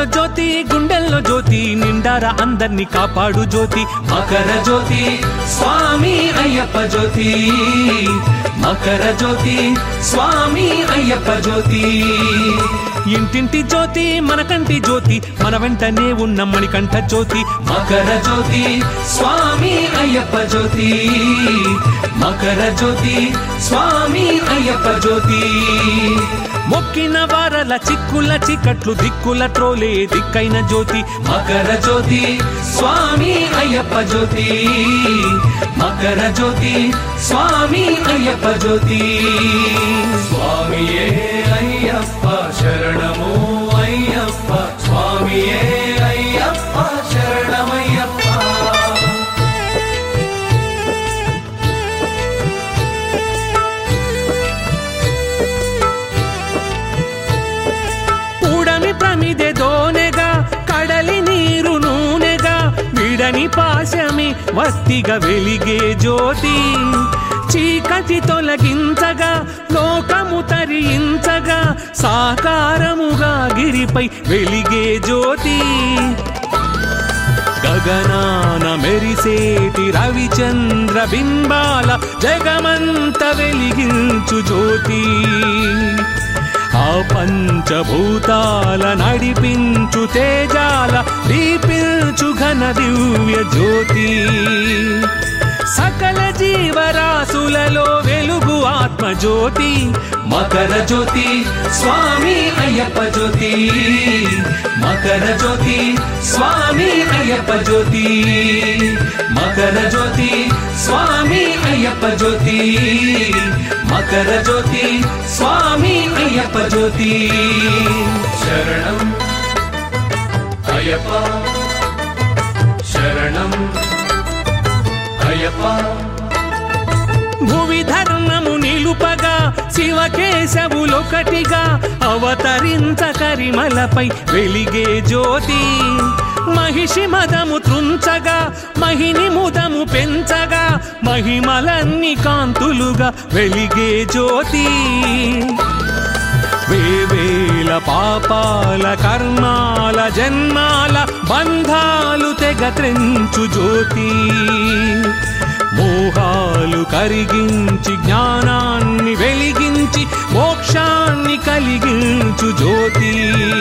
కొండల్లో జ్యోతి గుండెల్లో జ్యోతి నిండారా అందర్నీ కాపాడు జ్యోతి మకర జ్యోతి స్వామి అయ్యప్ప జ్యోతి మకర జ్యోతి స్వామి అయ్యప్ప జ్యోతి ఇంటింటి జ్యోతి మనకంటి జ్యోతి మన వెంటనే ఉన్న మణికంఠ జ్యోతి మకర జ్యోతి స్వామి అయ్యప్ప జ్యోతి మకర జ్యోతి స్వామి అయ్యప్ప జ్యోతి మొక్కిన వారల చిక్కుల చికట్లు దిక్కుల ట్రోలే దిక్కైన జ్యోతి మకర జ్యోతి స్వామి అయ్యప్ప జ్యోతి మకర జ్యోతి స్వామి అయ్యప్ప జ్యోతి స్వామియే అయ్యప్ప శరణము అయ్యప్ప స్వామియే అయ్యప్ప శరణమయ్యప్ప ప్రమిదె దోనెగా కడలి నీరు నూనెగా విడని పాశమి వత్తిగా వెలిగే జ్యోతి చీకటి తొలగించగా లోకము తరించగా సాకారముగా గిరిపై వెలిగే జ్యోతి గగనాన మెరిసేటి రవిచంద్ర బింబాల జగమంత వెలిగించు జ్యోతి ఆ పంచభూతాల నడిపించు తేజాల దీపించు ఘన దివ్య జ్యోతి సకల జీవరాశులలో వెలుగు ఆత్మ జ్యోతి మకర జ్యోతి స్వామి అయ్యప్ప జ్యోతి మకర జ్యోతి స్వామి అయ్యప్ప జ్యోతి మకర జ్యోతి స్వామి అయ్యప్ప జ్యోతి మకర జ్యోతి స్వామి అయ్యప్ప జ్యోతి శరణం అయ్యప్ప శరణం అయ్యప్ప భువి ధర్మము నిలుపగా శివకేశవులొకటిగా అవతరించ కరిమలపై వెలిగే జ్యోతి మహిషి మదము త్రుంచగా మహిని ముదము పెంచగా మహిమలన్నీ కాంతులుగా వెలిగే జ్యోతి వేవేల పాపాల కర్మాల జన్మాల బంధాలు తెగ త్రెంచు జ్యోతి మోహాలు కరిగించి జ్ఞానాన్ని వెలిగించి మోక్షాన్ని కలిగించు జ్యోతి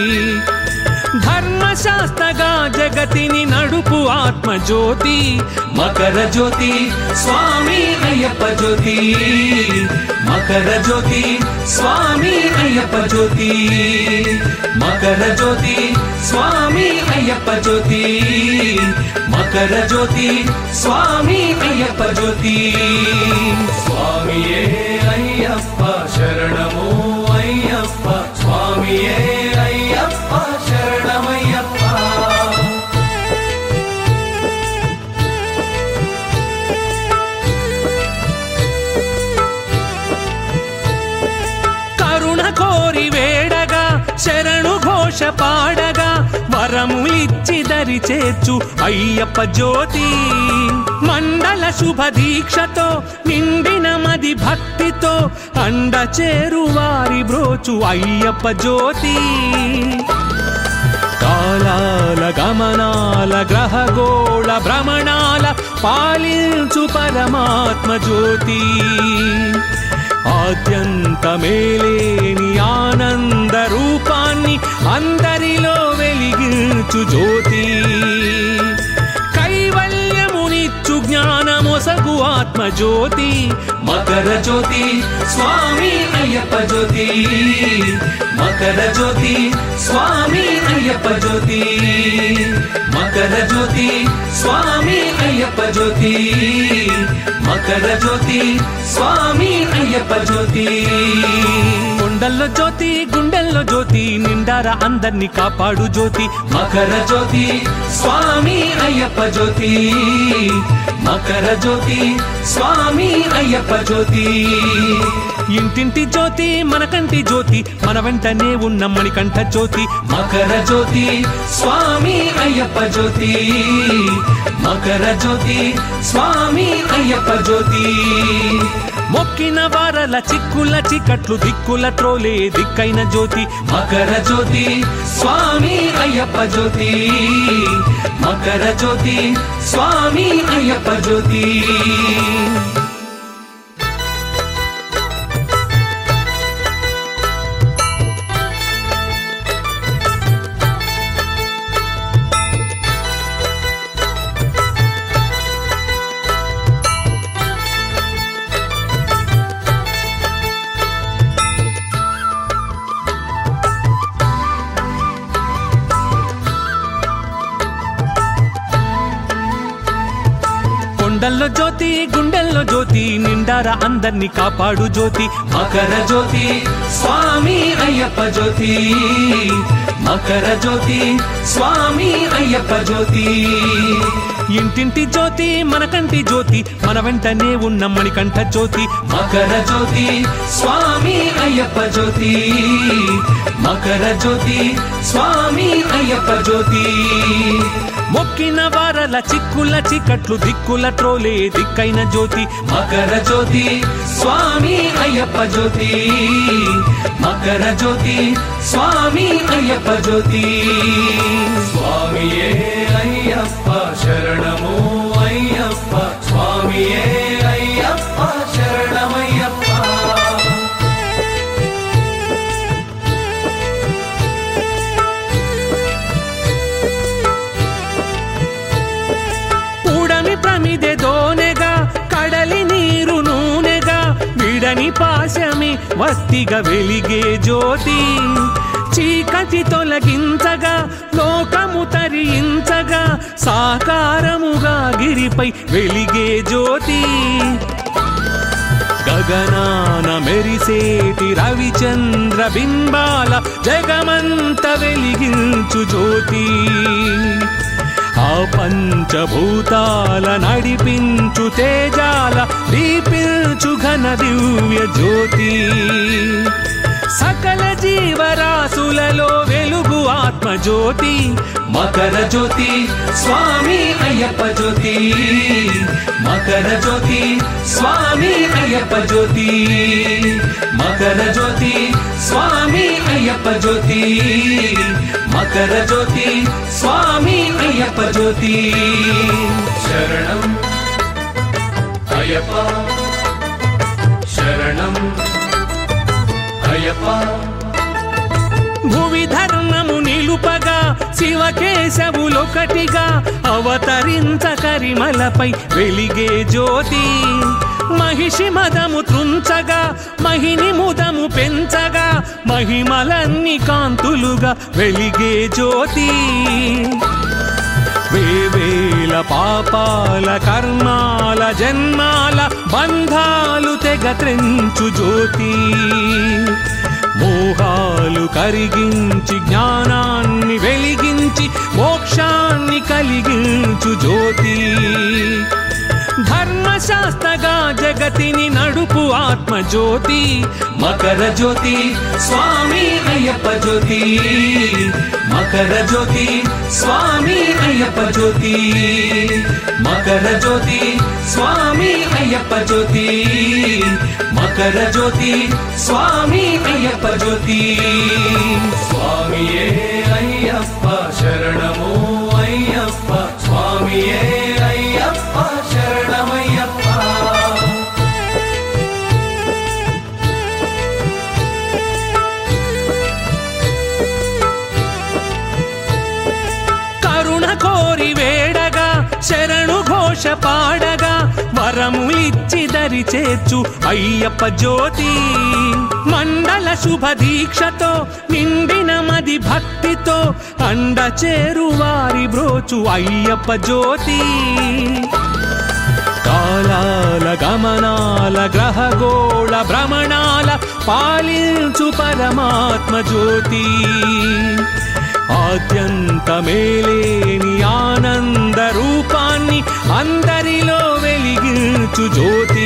ధర్మశాస్త్రగా జగతిని నడుపు ఆత్మ జ్యోతి మకర జ్యోతి స్వామి అయ్యప్ప జ్యోతి మకర జ్యోతి స్వామి అయ్యప్ప జ్యోతి మకర జ్యోతి స్వామి అయ్యప్ప జ్యోతి మకర జ్యోతి స్వామి అయ్యప్ప జ్యోతి స్వామియే అయ్యప్ప శరణము అయ్యప్ప స్వామియే అయ్యప్ప శరణమయ్యప్ప కరుణ కోరి వేడగా శరణు ఘోష పాడగా వరములిచ్చి దరి చేర్చు అయ్యప్ప జ్యోతి మండల శుభ దీక్షతో నిండిన మది భక్తితో అండ చేరు వారి బ్రోచు అయ్యప్ప జ్యోతి కాలాల గమనాల గ్రహగోళ భ్రమణాల పాలించు పరమాత్మ జ్యోతి ఆద్యంత మేలేని ఆనంద రూపాన్ని అందరిలో వెలిగించు జ్యోతి కైవల్యమునిచ్చు జ్ఞానమొసగు ఆత్మ జ్యోతి మకర జ్యోతి స్వామి అయ్యప్ప జ్యోతి మకర జ్యోతి స్వామి అయ్యప్ప జ్యోతి మకర జ్యోతి స్వామి అయ్యప్ప జ్యోతి మకర జ్యోతి స్వామి అయ్యప్ప జ్యోతి కొండల్లో జ్యోతి గుండెల్లో జ్యోతి నిండారా అందర్నీ కాపాడు జ్యోతి మకర జ్యోతి స్వామి అయ్యప్ప జ్యోతి మకర జ్యోతి స్వామి అయ్యప్ప జ్యోతి ఇంటింటి జ్యోతి మనకంటి జ్యోతి మన వెంటనే ఉన్న మణికంఠ జ్యోతి మకర జ్యోతి స్వామి అయ్యప్ప జ్యోతి మకర జ్యోతి స్వామి అయ్యప్ప జ్యోతి మొక్కిన వారల చిక్కుల చికట్లు దిక్కుల త్రోలే దిక్కైన జ్యోతి మకర జ్యోతి స్వామి అయ్యప్ప జ్యోతి మకర జ్యోతి స్వామి అయ్యప్ప జ్యోతి కొండల్లో జ్యోతి గుండెల్లో జ్యోతి నిండారా అందర్నీ కాపాడు జ్యోతి మకర జ్యోతి స్వామి అయ్యప్ప జ్యోతి మకర జ్యోతి స్వామి అయ్యప్ప జ్యోతి ఇంటింటి జ్యోతి మనకంటి జ్యోతి మన వెంటనే ఉన్న మణికంఠ జ్యోతి మకర జ్యోతి స్వామి అయ్యప్ప జ్యోతి మకర జ్యోతి స్వామి అయ్యప్ప జ్యోతి మొక్కిన వారల చిక్కుల చికట్లు దిక్కుల త్రోలే దిక్కైన జ్యోతి మకర జ్యోతి స్వామి అయ్యప్ప జ్యోతి మకర జ్యోతి స్వామి అయ్యప్ప జ్యోతి స్వామియే అయ్యప్ప శరణము అయ్యప్ప స్వామియే అయ్యప్ప శరణమయ్యప్ప ప్రమిదె దోనెగా కడలి నీరు నూనెగా విడని పాశమి వత్తిగా వెలిగే జ్యోతి చీకటి తొలగించగా లోకము తరించగా సాకారముగా గిరిపై వెలిగే జ్యోతి గగనాన మెరిసేటి రవిచంద్ర బింబాల జగమంత వెలిగించు జ్యోతి ఆ పంచభూతాల నడిపించు తేజాల దీపించు ఘన దివ్య జ్యోతి సకల జీవరాశులలో వెలుగు ఆత్మజ్యోతి మకర జ్యోతి స్వామి అయ్యప్ప జ్యోతి మకర జ్యోతి స్వామి అయ్యప్ప జ్యోతి మకర జ్యోతి స్వామి అయ్యప్ప జ్యోతి మకర జ్యోతి స్వామి అయ్యప్ప జ్యోతి శరణం అయ్యప్ప శరణం అయ్యప్ప భువి ధర్మము నిలుపగా శివకేశవులొకటిగా అవతరించ కరిమలపై వెలిగే జ్యోతి మహిషి మదము త్రుంచగా మహిని ముదము పెంచగా మహిమలన్నీ కాంతులుగా వెలిగే జ్యోతి వేవేల పాపాల కర్మాల జన్మాల బంధాలు తెగ త్రెంచు జ్యోతి మోహాలు కరిగించి జ్ఞానాన్ని వెలిగించి మోక్షాన్ని కలిగించు జ్యోతి ధర్మశాస్త్రగా జగతిని నడుపు ఆత్మజ్యోతి మకర జ్యోతి స్వామి అయ్యప్ప జ్యోతి మకర జ్యోతి స్వామి అయ్యప్ప జ్యోతి మకర జ్యోతి స్వామి అయ్యప్ప జ్యోతి మకర జ్యోతి స్వామి అయ్యప్ప జ్యోతి స్వామియే అయ్యప్ప శరణము అయ్యప్ప స్వామియే అయ్యప్ప శరణమయ్యప్ప కరుణ కోరి వేడగా శరణు ఘోష పాడగా వరములిచ్చి దరి చేర్చు అయ్యప్ప జ్యోతి మండల శుభ దీక్షతో నిండిన మది భక్తితో అండ చేరు వారి బ్రోచు అయ్యప్ప జ్యోతి కాలాల గమనాల గ్రహగోళ భ్రమణాల పాలించు పరమాత్మ జ్యోతి ఆద్యంతమేలేని ఆనంద రూపాన్ని అందరిలో వెలిగించు జ్యోతి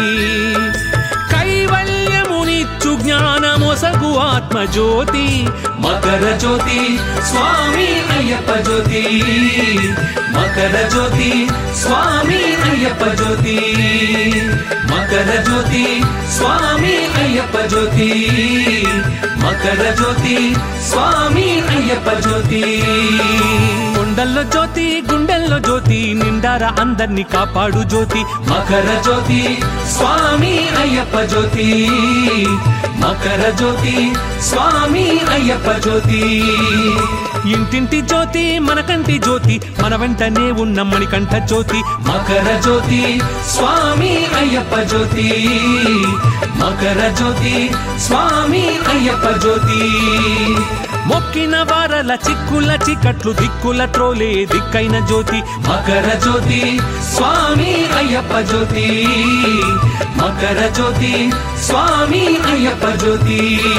కైవల్యమునిచ్చు జ్ఞానమొసగు ఆత్మ జ్యోతి మకర జ్యోతి స్వామి అయ్యప్ప జ్యోతి మకర జ్యోతి స్వామి అయ్యప్ప జ్యోతి మకర జ్యోతి స్వామి అయ్యప్ప జ్యోతి మకర జ్యోతి స్వామి అయ్యప్ప జ్యోతి కొండల్లో జ్యోతి గుండెల్లో జ్యోతి నిండారా అందర్నీ కాపాడు జ్యోతి మకర జ్యోతి స్వామి అయ్యప్ప జ్యోతి మకర జ్యోతి స్వామి అయ్యప్ప జ్యోతి ఇంటింటి జ్యోతి మనకంటి జ్యోతి మన వెంటనే ఉన్న మణికంఠ జ్యోతి మకర జ్యోతి స్వామి అయ్యప్ప జ్యోతి మకర జ్యోతి స్వామి అయ్యప్ప జ్యోతి మొక్కిన వారల చిక్కుల చికట్లు దిక్కుల త్రోలే దిక్కైన జ్యోతి మకర జ్యోతి స్వామి అయ్యప్ప జ్యోతి మకర జ్యోతి స్వామి అయ్యప్ప జ్యోతి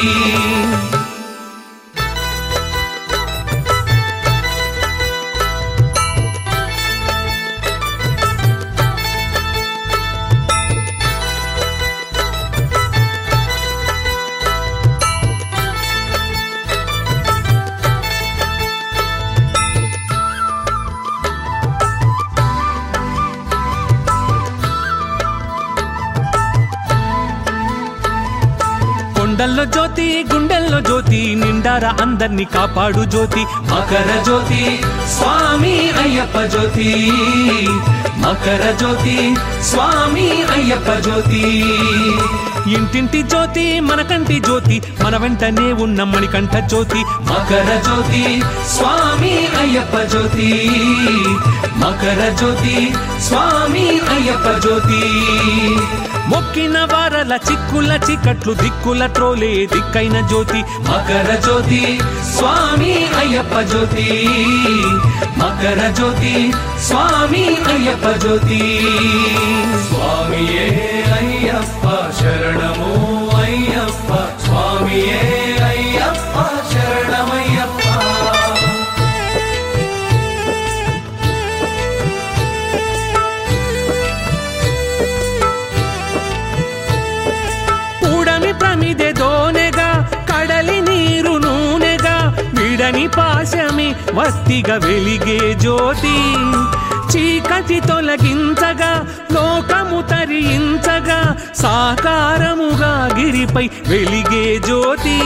కొండల్లో జ్యోతి గుండెల్లో జ్యోతి నిండారా అందర్నీ కాపాడు జ్యోతి మకర జ్యోతి స్వామి అయ్యప్ప జ్యోతి మకర జ్యోతి స్వామి అయ్యప్ప జ్యోతి ఇంటింటి జ్యోతి మనకంటి జ్యోతి మన వెంటనే ఉన్న మణికంఠ జ్యోతి మకర జ్యోతి స్వామి అయ్యప్ప జ్యోతి మకర జ్యోతి స్వామి అయ్యప్ప జ్యోతి మొక్కిన వారల చిక్కుల చికట్లు దిక్కుల త్రోలే దిక్కైన జ్యోతి మకర జ్యోతి స్వామి అయ్యప్ప జ్యోతి మకర జ్యోతి స్వామి అయ్యప్ప జ్యోతి స్వామియే అయ్యప్ప శరణము అయ్యప్ప స్వామియే అయ్యప్ప శరణమయ్యప్ప ప్రమిదె దోనెగా కడలి నీరు నూనెగా విడని పాశమి వత్తిగా వెలిగే జ్యోతి చీకటి తొలగించగా లోకము తరించగా సాకారముగా గిరిపై వెలిగే జ్యోతి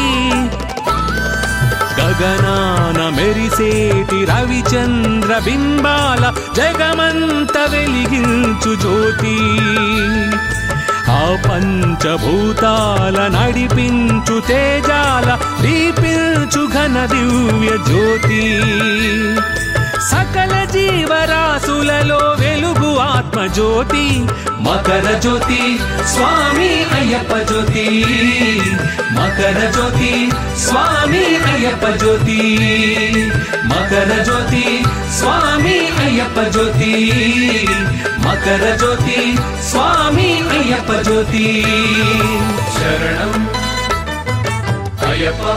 గగనాన మెరిసేటి రవిచంద్ర బింబాల జగమంత వెలిగించు జ్యోతి ఆ పంచభూతాల నడిపించు తేజాల దీపించు ఘన దివ్య జ్యోతి సకల జీవరాశులలో వెలుగు ఆత్మజ్యోతి మకర జ్యోతి స్వామి అయ్యప్ప జ్యోతి మకర జ్యోతి స్వామి అయ్యప్ప జ్యోతి మకర జ్యోతి స్వామి అయ్యప్ప జ్యోతి మకర జ్యోతి స్వామి అయ్యప్ప జ్యోతి శరణం అయ్యప్ప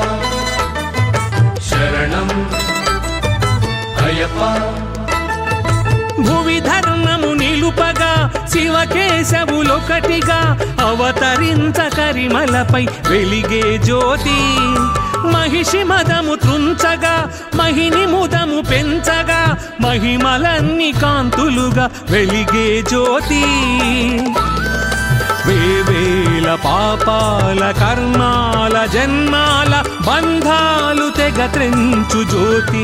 శరణం అయ్యప్ప భువి ధర్మము నిలుపగా శివకేశవులొకటిగా అవతరించ కరిమలపై వెలిగే జ్యోతి మహిషి మదము త్రుంచగా మహిని ముదము పెంచగా మహిమలన్నీ కాంతులుగా వెలిగే జ్యోతి వేవేల పాపాల కర్మాల జన్మాల బంధాలు తెగ త్రెంచు జ్యోతి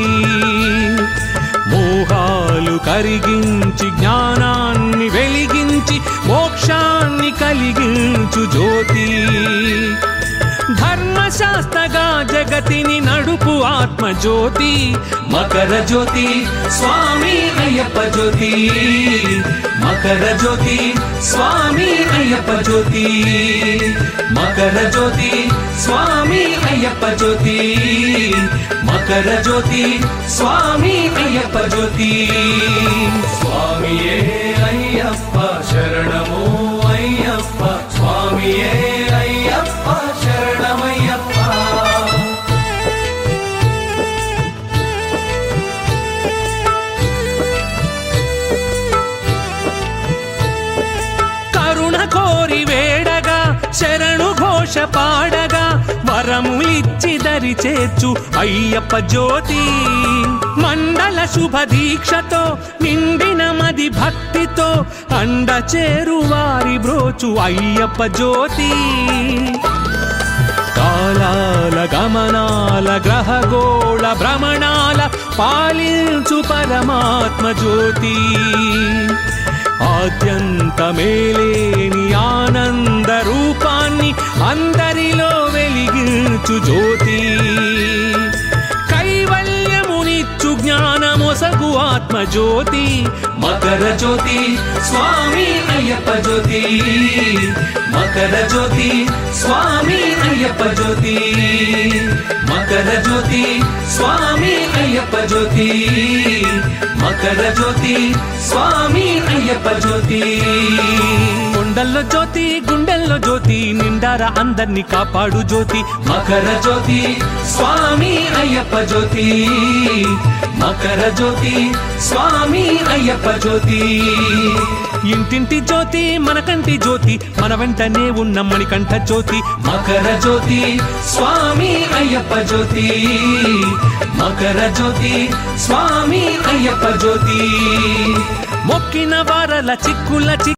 మోహాలు కరిగించి జ్ఞానాన్ని వెలిగించి మోక్షాన్ని కలిగించు జ్యోతి ధర్మశాస్త్రగా జగతిని నడుపు ఆత్మజ్యోతి మకర జ్యోతి స్వామి అయ్యప్ప జ్యోతి మకర జ్యోతి స్వామి అయ్యప్ప జ్యోతి మకర జ్యోతి స్వామి అయ్యప్ప జ్యోతి మకర జ్యోతి స్వామి అయ్యప్ప జ్యోతి స్వామియే అయ్యప్ప శరణము అయ్యప్ప స్వామియే అయ్యప్ప శరణమయ్యప్ప కోరి వేడగా శరణు ఘోష పాడగా వరములిచ్చి దరి చేర్చు అయ్యప్ప జ్యోతి మండల శుభ దీక్షతో నిండిన మది భక్తితో అండ చేరువారి బ్రోచు అయ్యప్ప జ్యోతి కాలాల గమనాల గ్రహగోళ భ్రమణాల పాలించు పరమాత్మ జ్యోతి ఆద్యంత మేలేని ఆనంద రూపాన్ని అందరిలో వెలిగించు జ్యోతి కైవల్యమునిచ్చు జ్ఞానమొసగు ఆత్మ జ్యోతి మకర జ్యోతి స్వామి అయ్యప్ప జ్యోతి మకర జ్యోతి స్వామి అయ్యప్ప జ్యోతి మకర జ్యోతి స్వామి అయ్యప్ప జ్యోతి మకర జ్యోతి స్వామి అయ్యప్ప జ్యోతి కొండల్లో జ్యోతి గుండెల్లో జ్యోతి నిండార అందర్నీ కాపాడు జ్యోతి మకర జ్యోతి స్వామి అయ్యప్ప జ్యోతి మకర జ్యోతి స్వామి అయ్యప్ప జ్యోతి ఇంటింటి జ్యోతి మన కంటి జ్యోతి మన వెంటనే ఉన్న మణికంఠ జ్యోతి మకర జ్యోతి స్వామి అయ్యప్ప జ్యోతి మకర జ్యోతి స్వామి అయ్యప్ప జ్యోతి మొక్కిన వారల చిక్కుల